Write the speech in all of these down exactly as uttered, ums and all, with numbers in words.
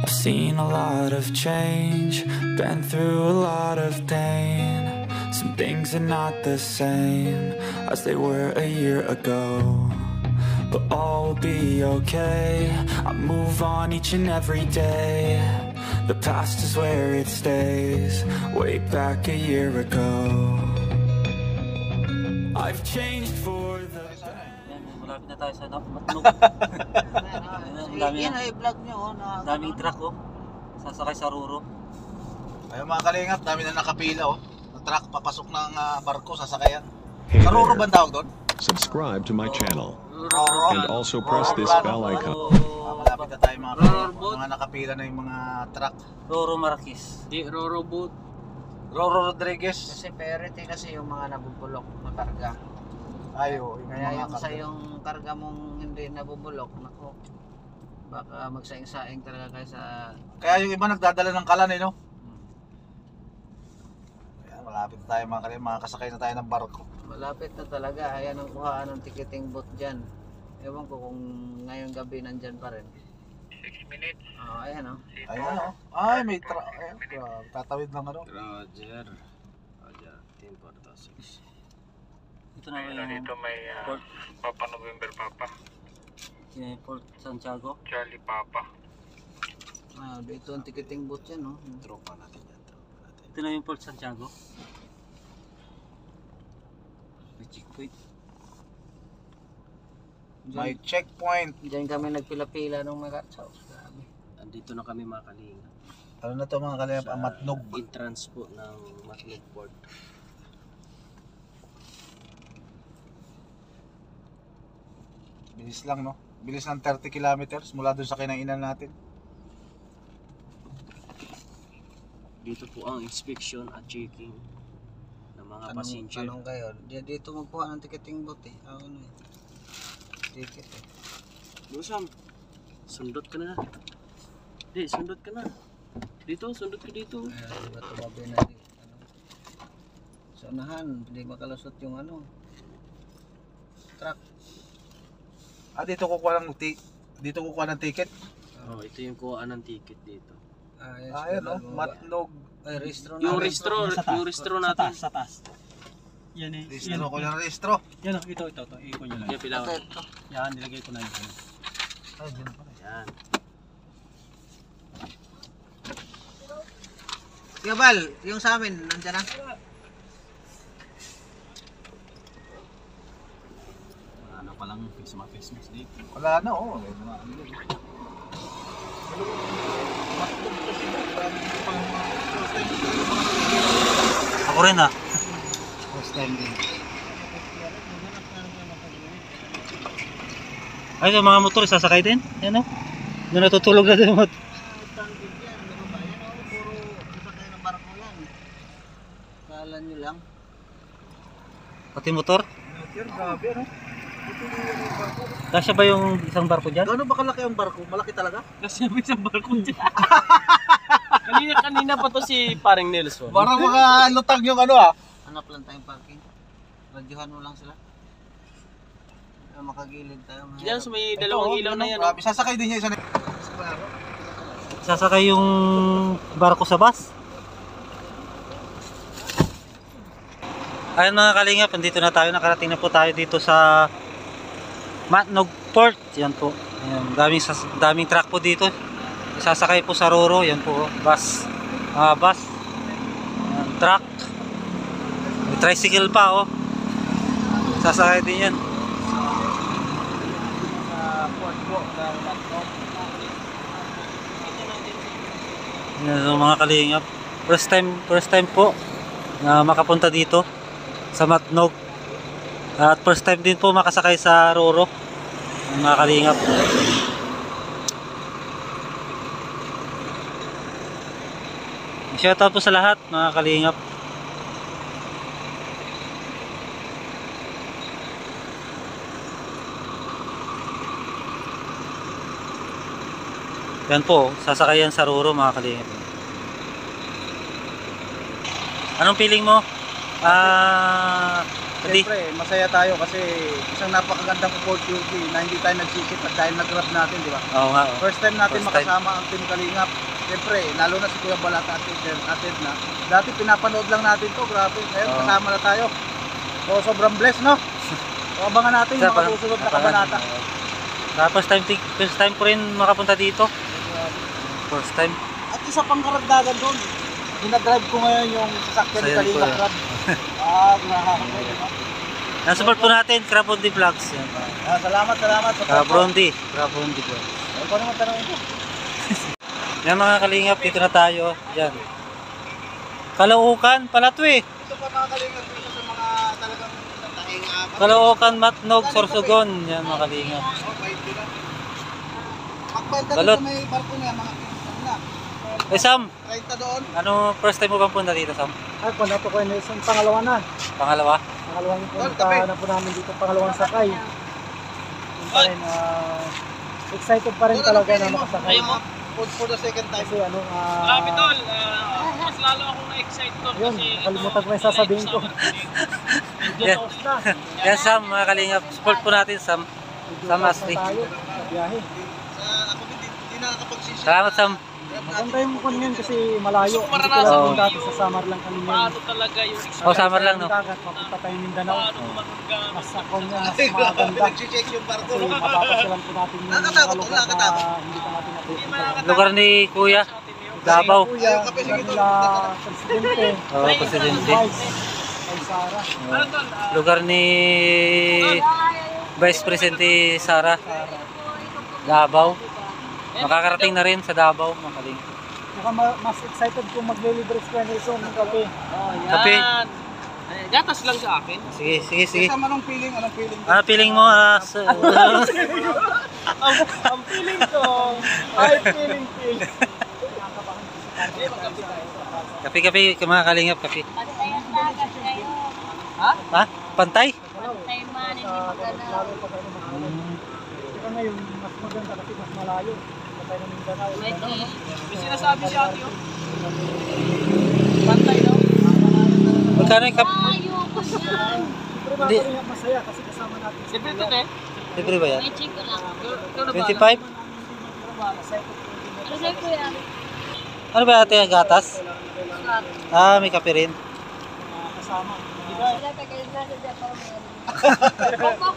I've seen a lot of change, been through a lot of pain. Some things are not the same as they were a year ago, but all will be okay. I move on each and every day. The past is where it stays, way back a year ago. I've changed for the Malapit na tayo sa Matnog. Yan ay vlog nyo. Daming truck oh. Sasakay sa Ruro. Ayun mga kalingap, dami na nakapila oh. Ang truck papasok ng uh, barko, sasakayan. Sa Ruro ba ang tawag doon? Subscribe to my channel Roro. and also press this bell icon. Ah, malapit na tayo mga kalingap. Mga nakapila na yung mga truck. Ruro Marquez. Di Roro Boot. Roro Rodriguez. Kasi perity kasi yung mga nabubulok na karga. Ayo, yung Kaya mga yung sa karga. yung karga mong hindi nabubulok, nako. Baka magsaing-saing talaga kayo sa... Kaya yung iba nagdadala ng kalan eh no? Ayan, malapit na tayo mga kalingap. Mga kasakay na tayo ng barko. Malapit na talaga. Ayan ang kuhaan ng ticketing booth dyan. Ewan ko kung ngayong gabi nandyan pa rin. six minutes. Oh, ayan oh. Ayan oh. Ay, may truck. Ayan, grabe. Tatawid lang ano. Roger. Roger. ten forty-six. Ito na Ayun, yung dito may uh, Port, Papa November Papa. yung Port Santiago. Charlie Papa. Ah, dito ang ticketing booth yan oh. Tropa natin yan. Tropa natin. Ito na yung Port Santiago. May checkpoint. May Dyan, checkpoint. dyan kami nagpila-pila nung mga katsaw. Grabe. Andito na kami mga kalinga. Ano na to mga kalingap? Ang Matnog. Entrance po ng Matnog Port. Bilis lang no? Bilis ng thirty kilometers mula dun sa kinainan natin. Dito po ang inspection at checking ng mga Tanong, passenger. tanong kayo, di- dito magkuha ng ticketing booth eh. Ah, ano eh. Ticket eh. Busam, sundot ka na. Di, sundot ka na. Dito, sundot ka dito. Ayan, di ba tumabi na di, ano. Sa unahan, hindi makalusot yung ano. Truck. Ah, dito kukuha ng ti dito kukuha ng ticket. Oh, ito yung kuhaan ng ticket dito. Ah, yes, Ah, Ayan diba, oh, bumaba. Matnog. Ay, restro na. Yung restro, yung restro natin. Sa taas. Yan eh. Restro ko yung restro. Yan oh, ito, ito, ito. Ikon nyo lang. Yan, pilaw. Ito, ito. Yan, nilagay ko na yun. Ay, dyan pala. Yan. Sige, Bal, yung sa amin, nandiyan na. Ano pa lang, face mga face mask dito. Wala na oh. May mga ano yun. Ako rin ah. First time din. Ay, yung mga motor, sasakay din. Yan o. Doon natutulog na din yung motor. Kala nyo lang. Pati motor. Grabe ano? Kasya ba yung isang barko dyan? Gaano ba kalaki ang barko? Malaki talaga? Kasi may isang barko dyan. kanina, kanina pa to si paring Nelson. Parang mga lutang yung ano ah. Hanap lang tayong parking. Radyohan mo lang sila. Para makagilid tayo. Yan, so may dalawang Ito, ilaw ano, na yan. Grabe, sasakay din niya isa na. Sasakay yung barko sa bus. Ayun mga kalingap, nandito na tayo. Nakarating na po tayo dito sa Matnog Port. Yan po. Ayan, daming, daming truck po dito. Sasakay po sa Ruro. Yan po. Bus. Uh, bus. Ayan, truck. May tricycle pa oh. Sasakay din yan. Sa port po ng Matnog. Yan so, mga kalingap. First time, first time po na makapunta dito sa Matnog. At first time din po makasakay sa Ruro. Mga kalingap. Shoutout po sa lahat mga kalingap. Yan po, sasakayan sa Ruro mga kalingap. Anong feeling mo? Ah, Hindi. siyempre, masaya tayo kasi isang napakagandang opportunity na hindi tayo nagsisip at dahil nag-grab natin, di ba? Oo nga. Oh. First time natin First time. makasama ang Team Kalingap. Siyempre, lalo na si Kuya Balat at atin na. Dati pinapanood lang natin to, grabe. Ngayon Oo. kasama na tayo. So, sobrang blessed, no? So, abangan natin yung Sa- mga susunod na kabanata. Ah, first time, ti- first time ko rin makapunta dito. First time. At isa pang karagdagan doon, dinadrive ko ngayon yung sasakyan ni Sa'yo, Kalingap Kuya. Grab. Ah, grabe. diba? Nasupport po natin, Crabondi Vlogs. Yan. Ah, salamat, salamat. Sa Crabondi. Crabondi Vlogs. Ano naman tanongin ko? Yan mga kalingap, dito na tayo. Yan. Kalaukan pala to eh. Ito pa mga Kalingap dito sa mga talagang natahinga. Kalaukan, Matnog, Sorsogon. Yan mga kalingap. Oh, bait ko na. Magbenta Balot. dito sa may barko niya, mga ano na. Eh Sam, thirty doon. ano first time mo bang punta dito Sam? Ay, punta po ko yung isang pangalawa na. Pangalawa? Pangalawang Tol, punta tabi. na po namin dito, pangalawang sakay. Yun pa rin, ah, excited pa rin Tol, talaga ano na pili mo? makasakay. Ayaw mo? For, for the second time. Kasi ano, ah, Grabe tol, ah, mas lalo akong na-excite tol Yun, kasi nakalimutan ko na yung sasabihin ko. Yan. Tapos na. Yan Sam, mga kalingap. Support po natin Sam. Sam Tapos Asri. na tayo sa biyahe. Sa ako hindi, hindi nakakapagsisi. Salamat Sam. Maganda yung kung yun kasi malayo. Gusto ko Hindi ko maranasan lang Oo. kung dati sa summer lang kami ngayon. paano talaga yung Oh, summer lang no. Dagat, papunta tayo Mindanao. paano tumanong ka. Mas ako niya, mas Ay, grabe, maganda. nag-check yung barko. Kasi mapapasyalan po natin yung mga Nakakatakot, lugar na nakakatakot. hindi pa natin napupunta. Lugar ni Kuya. Davao. Kuya, Ayaw, kape, sige, nila Presidente, Oo, Presidente. Vice, ay Sara. Ano tol, ah, Lugar ni Vice Presidente Sara. Davao. Makakarating na rin sa Davao, mga kalingap. Mukhang ma- mas excited kung maglilibre si Kuya Nelson ng kape. oh, yan. Kape. Ay, gatas lang sa akin. Sige, sige, sige. Sa anong feeling, anong feeling? Ano feeling mo? ah, sa- ang, ang feeling ko, Ay, feeling, feel. Kape, kape, mga kalingap, kape. Pantayan dagat kayo. Ha? Pantay? Pantay man, hindi Sa magalaw. lalo pag ano makakalaw. Kaya ngayon, mas maganda kasi mas malayo. Patay ng Mindanao. May Mindanao, no? may sinasabi si ate oh. Pantay no? Magkano yung kap? Ayaw ko yan. Siyempre mga Hindi. kalingap, masaya kasi kasama natin. si Siyempre Kuya. ito eh. Libre ba yan? May check ko lang. twenty-five? Ano sa'yo kuya? Ano ba ate ang gatas? Swak. Ah, may kape rin. Mga kasama. Wala tayo na sa Japan. Opo.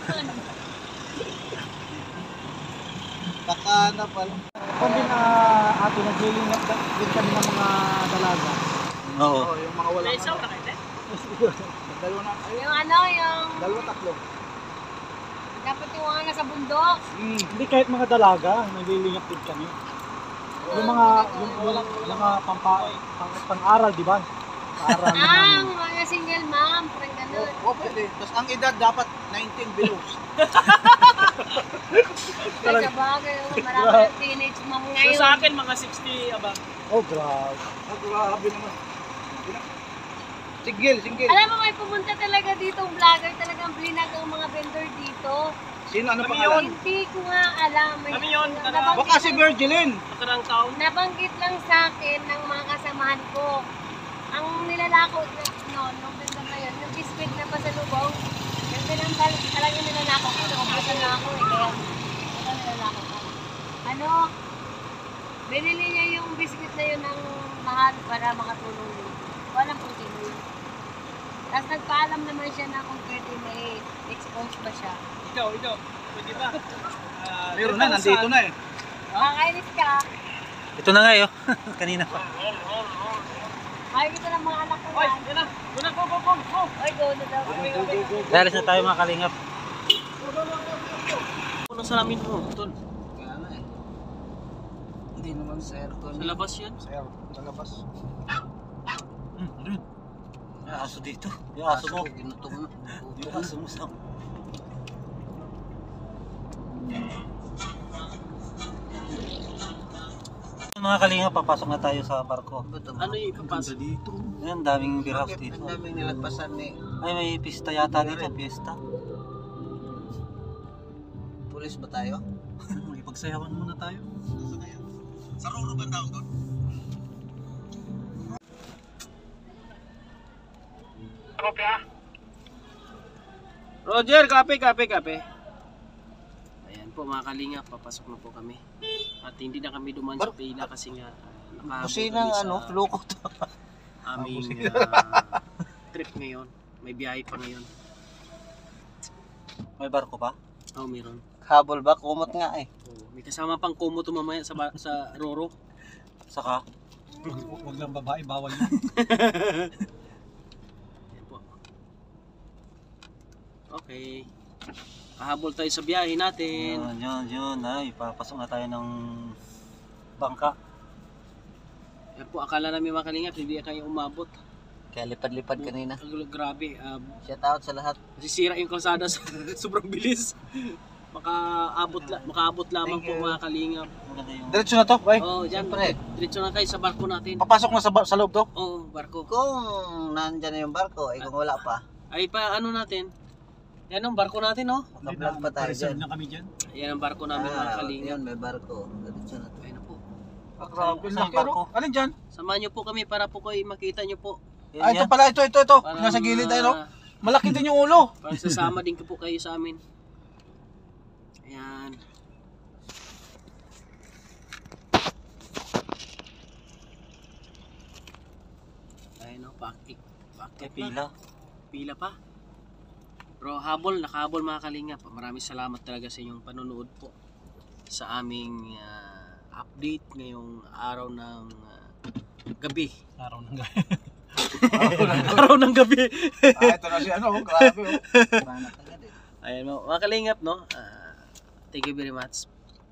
Baka na pala. Kung din na ate, naglilingap din kami ng mga dalaga. Oo. Oh, yung mga walang May isaw na kayo eh. dalawa na. Ayun, Yung ano, yung dalawa tatlo. dapat yung mga nasa bundok. Hmm, hindi kahit mga dalaga, naglilingap din kami. Yung mga, yung, yung, mga pampa, pang, pang-aral, di ba? Pang-aral Ah, namin. mga single mom, parang ganun. Oh, pwede. Tapos ang edad dapat nineteen below. Kaya sa bagay, marami ng teenage mom So ngayon. sa akin mga sixty abang. Oh, grabe. Oh, grabe naman. Single, single. Alam mo, may pumunta talaga dito, vlogger talagang blinag ang mga vendor dito. Sino ano Kami pangalan? Hindi ko nga alam. May, Kami yun, nabanggit, Baka si Virgilin. Nakarang taon. nabanggit lang sa akin ng mga kasamahan ko. Ang nilalako na, no, nung benda na yun, yung biscuit na pasalubong, yung pinambal, talagang nilalako ko, naubusan na ako eh, kaya ito nilalako ko. Ano, binili niya yung biscuit na yun ng mahal para makatulong din. Walang kung sino yun. Tapos nagpaalam naman siya na kung pwede may expose ba siya. Ikaw, ikaw. Pwede ba? Ah, Meron na, nandito na eh. Makakainis ka, Ito na nga yun. Kanina pa. makikita ng mga anak ko Oy, yan. yan na. Go na, go, go, go, go. Oy, go na daw. Dalis na tayo mga kalingap. Ano sa salamin mo, tol? Kaya na eh. Hindi naman sa aircon. Sa labas yan. Sir, sa labas. Hmm, rin. May aso dito. Yung aso mo. Ginutong na. Yung aso mo Sam. Mga kalingap, papasok na tayo sa barko. Ano yung ipapasa dito? Ayan, daming beer house Ang dito. daming nilagpasan ni Ay, may pista yata dito, pista. pulis ba tayo? Ipagsayawan muna tayo. Sa Roro ba tawag doon? Kopya? Roger, kape, kape, kape. Ayan po mga kalingap, papasok na po kami. At hindi na kami duman sa pila kasi nga nakahabol Kusinang kami ano, sa lukot. aming ah, trip ngayon. May biyahe pa ngayon. May barko pa? Oh, meron. Habol ba? Kumot nga eh. Oh, may kasama pang kumo to mamaya sa, ba- sa Roro. Saka? Huwag lang babae, bawal yun. Ayan po. Okay. Kahabol tayo sa biyahe natin. Yun, yun, yun. Ay, papasok na tayo ng bangka. Ayan po, akala namin mga kalingap, hindi kayo umabot. Kaya lipad-lipad kanina. Ang grabe. Um, Shout out sa lahat. Sisira yung kalsada sa sobrang bilis. Makaabot la, makaabot lamang Thank po you. mga kalingap. Maganda yung... Diretso na to, bay. Oh, diyan Siyempre. diretso na kayo sa barko natin. Papasok na sa, ba- sa loob to. Oh, barko. Kung nandyan na yung barko, eh kung wala pa, Ay pa ano natin? Yan ang barko natin, no? makablog pa tayo Reserve dyan. na kami dyan. Yan ang barko namin mga Ah, kalingap. yun, may barko. Diretso na to. Ayun na po. Grabe, Saan laki, barko? ano? Alin dyan? Samahan niyo po kami para po kayo makita niyo po. Yun, Ah, ito yan. pala, ito, ito, ito. Parang, Nasa gilid tayo, no? ah, Malaki din yung ulo. Parang sasama din po kayo sa amin. Ayan. Ayun o, paakit. Paakit May pila. Pila pa. Pero habol, nakahabol mga kalingap. Maraming salamat talaga sa inyong panonood po sa aming ah, update ngayong araw ng ah, gabi. Araw ng gabi. Araw ng gabi. Ah, ito na si ano, grabe. Oh. Panak agad eh. Ayan mo, mga kalingap, no? Ah, thank you very much.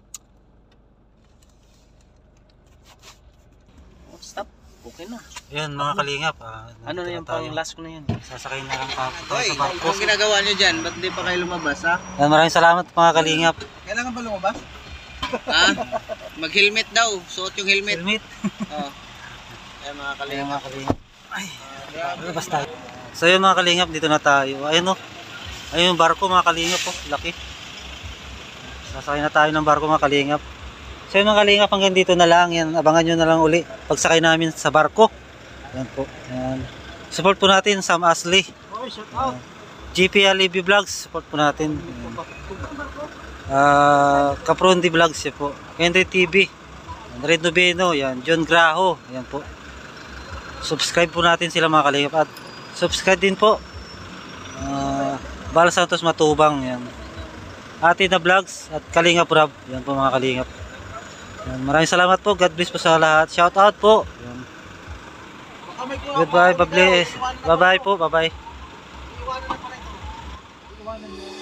Oh, stop. Okay na. Yan mga kalingap. Ah, Ano na nandito yung tayo. pang last ko na yun? Sasakay na lang pa tayo Hoy, sa barko. kung ginagawa nyo dyan, ba't di pa kayo lumabas, ha? Yan, maraming salamat mga kalingap. Kailangan ba lumabas? Ha? Mag-helmet daw. Suot yung helmet. Helmet. Oh. Ayan mga Ayan kalingap. mga kalingap. Ay, labas tayo. So yun mga kalingap, dito na tayo. Ayun o. Ayun yung barko mga kalingap po. Laki. Sasakay na tayo ng barko mga kalingap. So yun mga kalingap, hanggang dito na lang. Yan, abangan nyo na lang uli pagsakay namin sa barko. Yan po. Yan. Support po natin Sam Ashley. Okay, shout out. G P L E B Vlogs. Support po natin. Yan. Ah, Caprondi Vlogs yan po. Henry T V. Red Noveno. Yan. John Graho. Yan po. Subscribe po natin sila mga kalingap. At subscribe din po. Ah, Bal Santos Matubang. Yan. Ate na Vlogs at Kalingap Rab. Yan po mga kalingap. Yan. Maraming salamat po. God bless po sa lahat. Shout out po. Yan. Goodbye. Bye-bye. Bye-bye po. Bye-bye. Iwanan na pala ito. Iwanan nyo.